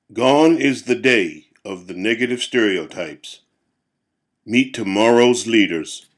Gone is the day of the negative stereotypes. Meet tomorrow's leaders.